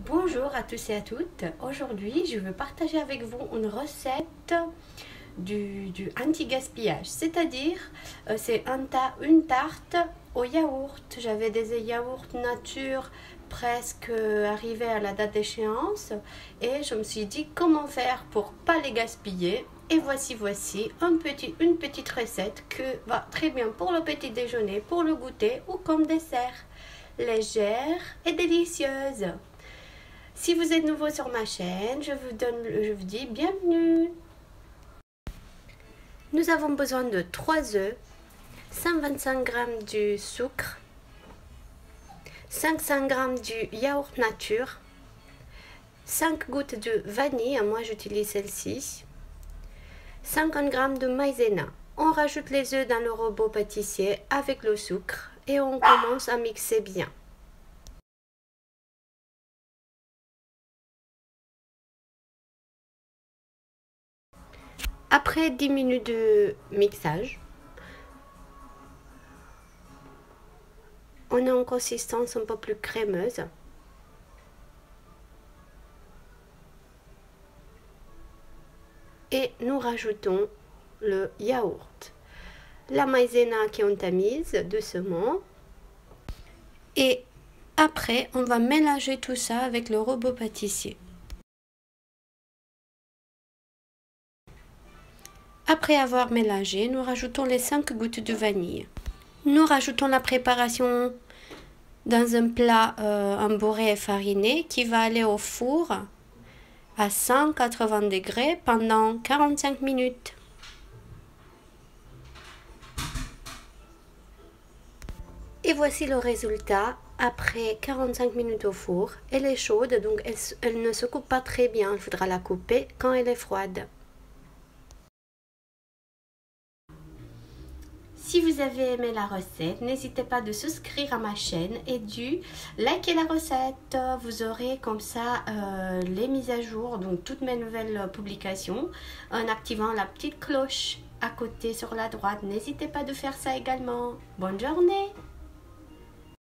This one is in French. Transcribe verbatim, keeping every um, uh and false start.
Bonjour à tous et à toutes. Aujourd'hui, je veux partager avec vous une recette du, du anti-gaspillage. C'est-à-dire, euh, c'est un ta une tarte au yaourt. J'avais des yaourts nature presque arrivés à la date d'échéance et je me suis dit comment faire pour pas les gaspiller. Et voici, voici un petit, une petite recette qui va très bien pour le petit déjeuner, pour le goûter ou comme dessert. Légère et délicieuse. Si vous êtes nouveau sur ma chaîne, je vous, donne, je vous dis bienvenue. Nous avons besoin de trois œufs, cent vingt-cinq grammes du sucre, cinq cents grammes du yaourt nature, cinq gouttes de vanille, moi j'utilise celle-ci, cinquante grammes de maïzena. On rajoute les œufs dans le robot pâtissier avec le sucre et on commence à mixer bien. Après dix minutes de mixage, on a une consistance un peu plus crémeuse. Et nous rajoutons le yaourt, la maïzena qui est tamise doucement. Et après, on va mélanger tout ça avec le robot pâtissier. Après avoir mélangé, nous rajoutons les cinq gouttes de vanille. Nous rajoutons la préparation dans un plat euh, embourré et fariné qui va aller au four à cent quatre-vingts degrés pendant quarante-cinq minutes. Et voici le résultat après quarante-cinq minutes au four. Elle est chaude, donc elle, elle ne se coupe pas très bien. Il faudra la couper quand elle est froide. Si vous avez aimé la recette, n'hésitez pas de souscrire à ma chaîne et de liker la recette. Vous aurez comme ça euh, les mises à jour, donc toutes mes nouvelles publications, en activant la petite cloche à côté sur la droite. N'hésitez pas de faire ça également. Bonne journée!